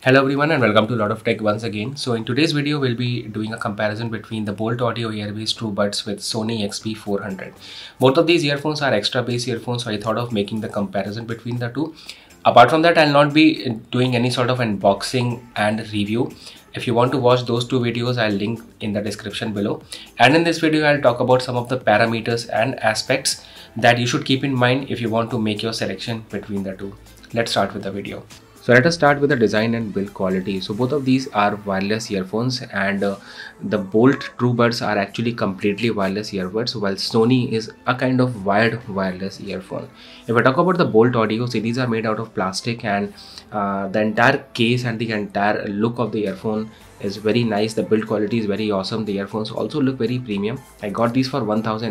Hello everyone and welcome to Lot of Tech once again. So in today's video we'll be doing a comparison between the Bolt Audio Airbase TrueBuds with Sony XB400. Both of these earphones are extra bass earphones, so I thought of making the comparison between the two. Apart from that, I'll not be doing any sort of unboxing and review. If you want to watch those two videos, I'll link in the description below. And in this video, I'll talk about some of the parameters and aspects that you should keep in mind if you want to make your selection between the two. Let's start with the video. So let us start with the design and build quality. So both of these are wireless earphones, and the Bolt TrueBuds are actually completely wireless earbuds, while Sony is a kind of wired wireless earphone. If I talk about the Bolt Audio, so these are made out of plastic, and the entire case and the entire look of the earphone is very nice. The build quality is very awesome. The earphones also look very premium. I got these for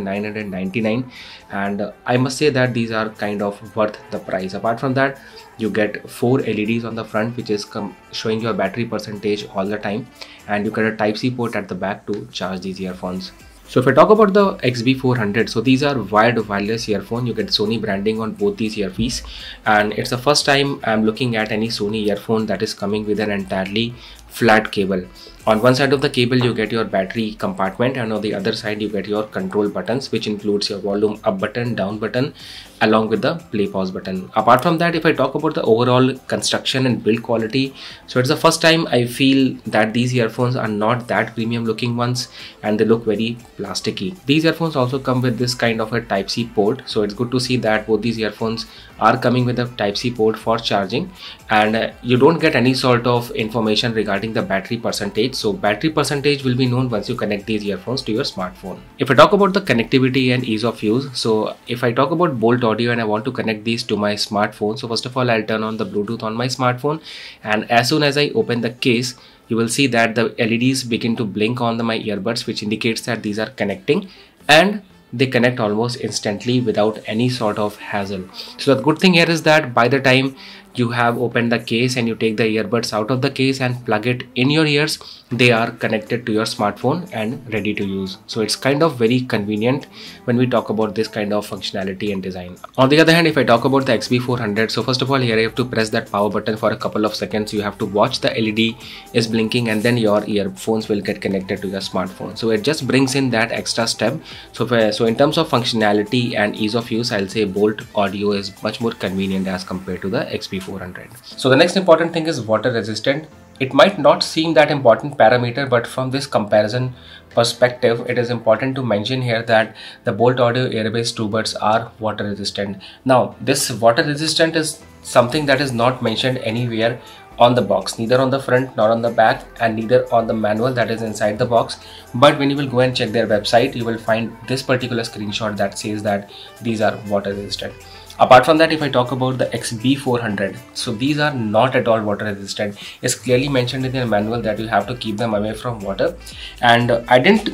1999, and I must say that these are kind of worth the price. Apart from that, you get 4 LEDs on the front, which is showing your battery percentage all the time, and you get a Type-C port at the back to charge these earphones. So if I talk about the XB400, so these are wired wireless earphone. You get Sony branding on both these earpieces, and it's the first time I'm looking at any Sony earphone that is coming with an entirely flat cable. On one side of the cable you get your battery compartment, and on the other side you get your control buttons, which includes your volume up button, down button, along with the play pause button. Apart from that, if I talk about the overall construction and build quality, so it's the first time I feel that these earphones are not that premium looking ones, and they look very plasticky. These earphones also come with this kind of a Type-C port, so it's good to see that both these earphones are coming with a Type-C port for charging, and you don't get any sort of information regarding the battery percentage. So battery percentage will be known once you connect these earphones to your smartphone. If I talk about the connectivity and ease of use, so if I talk about Bolt Audio and I want to connect these to my smartphone, so first of all I'll turn on the Bluetooth on my smartphone, and as soon as I open the case, you will see that the LEDs begin to blink on my earbuds, which indicates that these are connecting, and they connect almost instantly without any sort of hassle. So the good thing here is that by the time you have opened the case and you take the earbuds out of the case and plug it in your ears, they are connected to your smartphone and ready to use. So it's kind of very convenient when we talk about this kind of functionality and design. On the other hand, if I talk about the XB400, so first of all here I have to press that power button for a couple of seconds. You have to watch the LED is blinking, and then your earphones will get connected to your smartphone. So it just brings in that extra step. So in terms of functionality and ease of use, I'll say Bolt Audio is much more convenient as compared to the XB400. So the next important thing is water resistant. It might not seem that important parameter, but from this comparison perspective, it is important to mention here that the Bolt Audio Airbase TrueBuds are water resistant. Now, this water resistant is something that is not mentioned anywhere on the box, neither on the front nor on the back, and neither on the manual that is inside the box. But when you will go and check their website, you will find this particular screenshot that says that these are water resistant. Apart from that, if I talk about the XB400, so these are not at all water resistant. It's clearly mentioned in their manual that you have to keep them away from water, and I didn't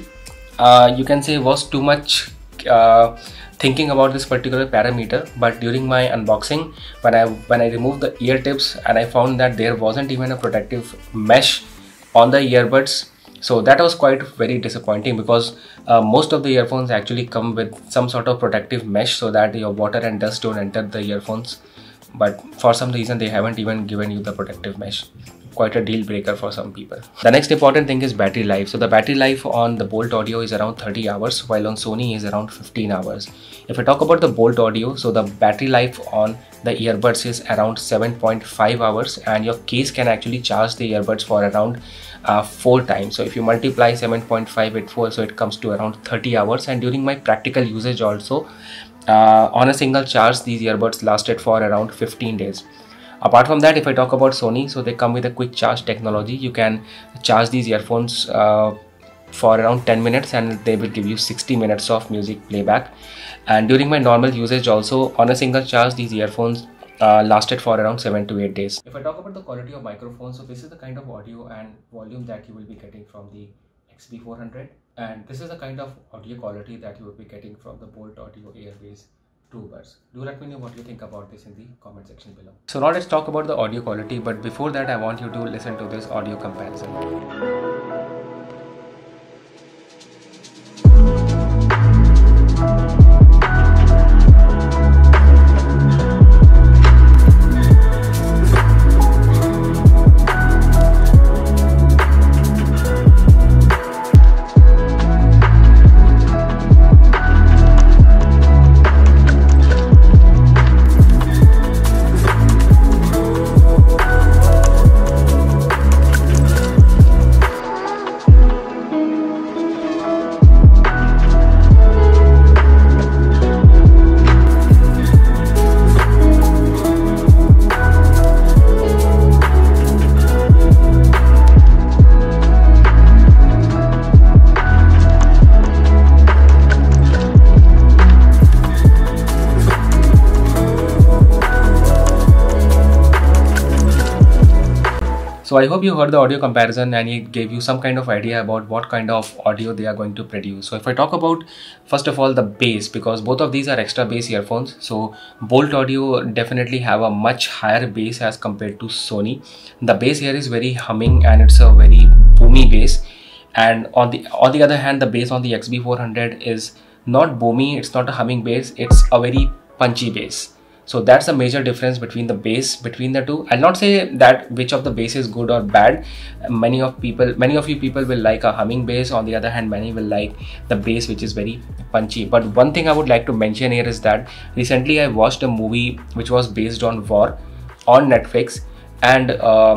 you can say was too much thinking about this particular parameter, but during my unboxing, when I removed the ear tips and I found that there wasn't even a protective mesh on the earbuds, so that was quite very disappointing, because most of the earphones actually come with some sort of protective mesh so that your water and dust don't enter the earphones, but for some reason they haven't even given you the protective mesh. Quite a deal breaker for some people. The next important thing is battery life. So the battery life on the Bolt Audio is around 30 hours, while on Sony is around 15 hours. If I talk about the Bolt Audio, so the battery life on the earbuds is around 7.5 hours, and your case can actually charge the earbuds for around 4 times. So if you multiply 7.5 with 4, so it comes to around 30 hours. And during my practical usage also, on a single charge, these earbuds lasted for around 15 days. Apart from that, if I talk about Sony, so they come with a quick charge technology. You can charge these earphones for around 10 minutes and they will give you 60 minutes of music playback. And during my normal usage also, on a single charge, these earphones lasted for around 7 to 8 days. If I talk about the quality of microphone, so this is the kind of audio and volume that you will be getting from the XB400, and this is the kind of audio quality that you will be getting from the Bolt Audio Airbase TrueBuds. Do let me know what you think about this in the comment section below. So now let's talk about the audio quality, but before that I want you to listen to this audio comparison. So I hope you heard the audio comparison and it gave you some kind of idea about what kind of audio they are going to produce. So if I talk about first of all the bass, because both of these are extra bass earphones, so Bolt Audio definitely have a much higher bass as compared to Sony. The bass here is very humming and it's a very boomy bass. And on the other hand, the bass on the XB400 is not boomy, it's not a humming bass, it's a very punchy bass. So that's a major difference between the bass between the two. I'll not say that which of the bass is good or bad. Many of you people will like a humming bass. On the other hand, many will like the bass which is very punchy. But one thing I would like to mention here is that recently I watched a movie which was based on war on Netflix, and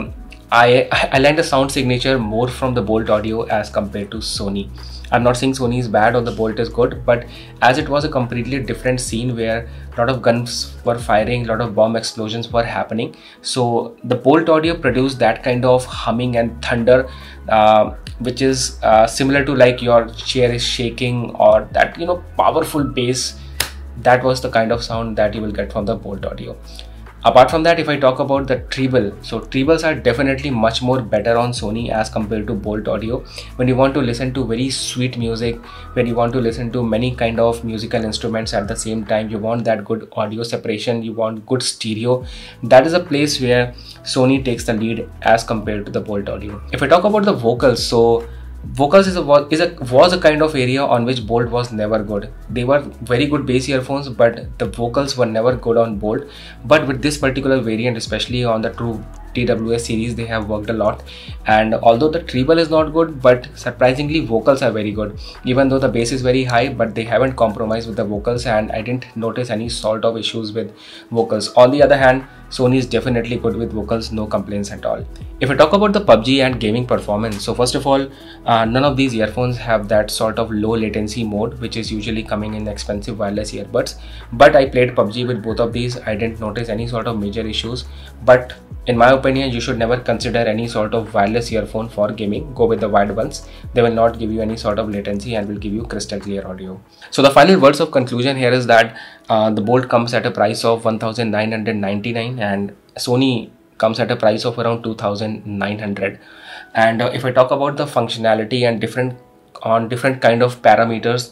I learned a sound signature more from the Bolt Audio as compared to Sony. I'm not saying Sony is bad or the Bolt is good, but as it was a completely different scene where a lot of guns were firing, a lot of bomb explosions were happening. So the Bolt Audio produced that kind of humming and thunder, which is similar to like your chair is shaking, or that, you know, powerful bass. That was the kind of sound that you will get from the Bolt Audio. Apart from that, if I talk about the treble, so trebles are definitely much more better on Sony as compared to Bolt Audio. When you want to listen to very sweet music, when you want to listen to many kind of musical instruments at the same time, you want that good audio separation, you want good stereo, that is a place where Sony takes the lead as compared to the Bolt Audio. If I talk about the vocals, so vocals was a kind of area on which Bolt was never good. They were very good bass earphones, but the vocals were never good on Bolt. But with this particular variant, especially on the True TWS series, they have worked a lot. And although the treble is not good, but surprisingly vocals are very good. Even though the bass is very high, but they haven't compromised with the vocals, and I didn't notice any sort of issues with vocals. On the other hand, Sony is definitely good with vocals, no complaints at all. If I talk about the PUBG and gaming performance, so first of all, none of these earphones have that sort of low latency mode which is usually coming in expensive wireless earbuds. But I played PUBG with both of these. I didn't notice any sort of major issues. But in my opinion, you should never consider any sort of wireless earphone for gaming. Go with the wired ones. They will not give you any sort of latency and will give you crystal clear audio. So the final words of conclusion here is that the Bolt comes at a price of 1,999 and Sony comes at a price of around 2,900. And if I talk about the functionality and different kind of parameters,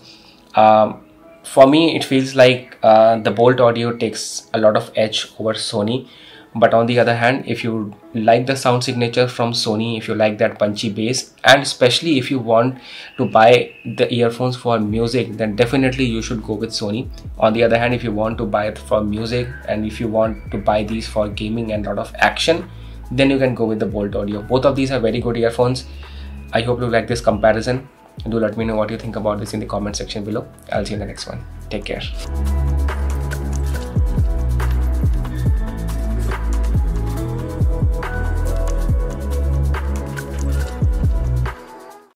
for me it feels like the Bolt Audio takes a lot of edge over Sony. But on the other hand, if you like the sound signature from Sony, if you like that punchy bass, and especially if you want to buy the earphones for music, then definitely you should go with Sony. On the other hand, if you want to buy it for music and if you want to buy these for gaming and a lot of action, then you can go with the Bolt Audio. Both of these are very good earphones. I hope you like this comparison. Do let me know what you think about this in the comment section below. I'll see you in the next one. Take care.